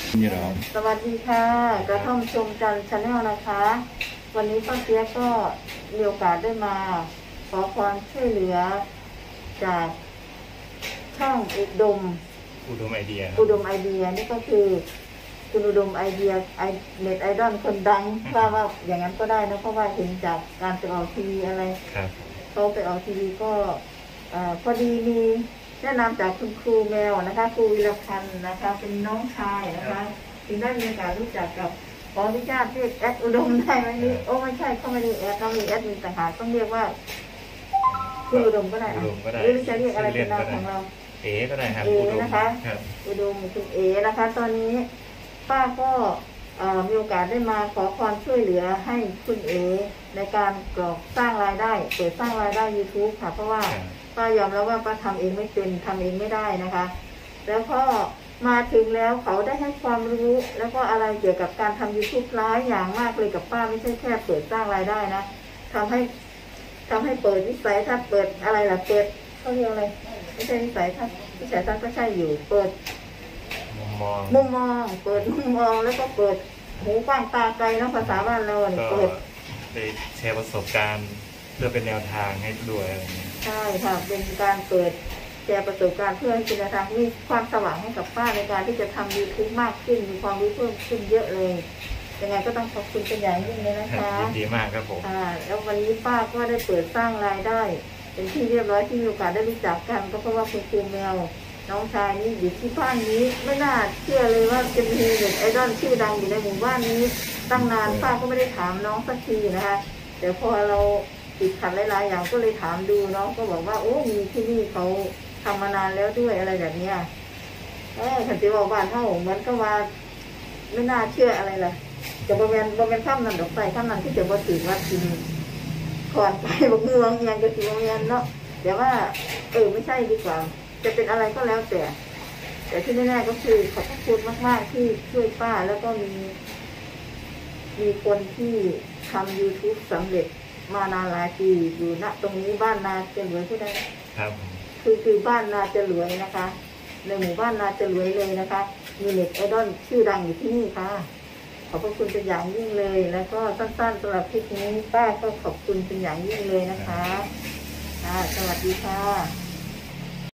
นี่หรอสวัสดีค่ะกระท่อมชมจันทร์ชาแนลนะคะวันนี้ป้าเปี๊ยกก็มีโอกาสได้มาขอความช่วยเหลือจากช่องอุดมไอเดียนี่ก็คือคุณอุดมไอเดียเน็ตไอดอลคนดังว่าอย่างนั้นก็ได้นะเพราะว่าเห็นจากการไปออกทีวีอะไรเขาไปออกทีวีก็พอดีมีแนะนำจากคุณครูแมวนะคะครูวิรพันธ์นะคะเป็นน้องชายนะคะถึงได้มีโอกาสรู้จักกับขออนุญาตเรียกแอดอุดมได้ไหมนี่โอ้ไม่ใช่เขาไม่ได้แอดเขามีแอดมีต่างหากต้องเรียกว่าคุณอุดมก็ได้หรือจะเรียกอะไรเป็นนามของเราเอก็ได้ครับเอนะคะอุดมคุณเอนะคะตอนนี้ป้าก็มีโอกาสได้มาขอความช่วยเหลือให้คุณเอในการกรอกสร้างรายได้เปิดสร้างรายได้ YouTube ค่ะเพราะว่าป้ายอมแล้วว่าป้าทำเองไม่เป็นทำเองไม่ได้นะคะแล้วก็มาถึงแล้วเขาได้ให้ความรู้แล้วก็อะไรเกี่ยวกับการทำ YouTube หลายอย่างมากเลยกับป้าไม่ใช่แค่เปิดสร้างรายได้นะทำให้เปิดวิสัยทัศน์เปิดอะไรล่ะเปิดเขาเรียกอะไรไม่ใช่วิสัยทัศน์ก็ใช่อยู่เปิดมุมมองเปิดมุมมองแล้วก็เปิดหูกว้างตาไกลนะภาษาบ้านเราเนี่ยเปิดไปแชร์ประสบการณ์เพื่อเป็นแนวทางให้ด้วยใช่ค่ะเป็นการเปิดแชร์ประสบการณ์เพื่อให้เป็นแนวทางมีความสว่างให้กับป้าในการที่จะทำ YouTube มากขึ้นมีความรู้เพิ่มขึ้นเยอะเลยยังไงก็ต้องขอบคุณเป็นอย่างยิ่งเลยนะคะดีมากครับผมแล้ววันนี้ป้าก็ได้เปิดสร้างรายได้เป็นที่เรียบร้อยที่มีโอกาสได้รู้จักกันก็เพราะว่าคุณครูแมวน้องชายนี่อยู่ที่บ้านนี้ไม่น่าเชื่อเลยว่าจะมีเด็กไอดอลชื่อดังอยู่ในหมู่บ้านนี้ตั้งนานป้าก็ไม่ได้ถามน้องสักทีนะคะเดี๋ยวพอเราติดขัดหลายๆอย่างก็เลยถามดูน้องก็บอกว่าโอ้มีที่นี่เขาทำมานานแล้วด้วยอะไรแบบนี้ฉันจะบอกบ้านเท่าเหมือนก็ว่าไม่น่าเชื่ออะไรล่ะจะบริเวณข้ามนันดอกไม้ข้ามนันที่จะมาถือว่าจริงก่อนไปบอกมือวางเงียนก็ถือวางเงียนเนาะเดี๋ยวว่าไม่ใช่ดีกว่าจะเป็นอะไรก็แล้วแต่ที่แน่ๆก็คือขอบคุณมากๆที่ช่วยป้าแล้วก็มีคนที่ทำ YouTube สำเร็จมานานหลายปีอยู่ณตรงนี้บ้านนาจะรวยผู้ใดครับคือบ้านนาจะรวยนะคะในหมู่บ้านนาจะรวยเลยนะคะมีเน็ตไอดอลชื่อดังอยู่ที่นี่ค่ะขอบคุณเป็นอย่างยิ่งเลยแล้วก็สั้นๆสำหรับคลิปนี้ป้าก็ขอบคุณเป็นอย่างยิ่งเลยนะคะสวัสดีค่ะ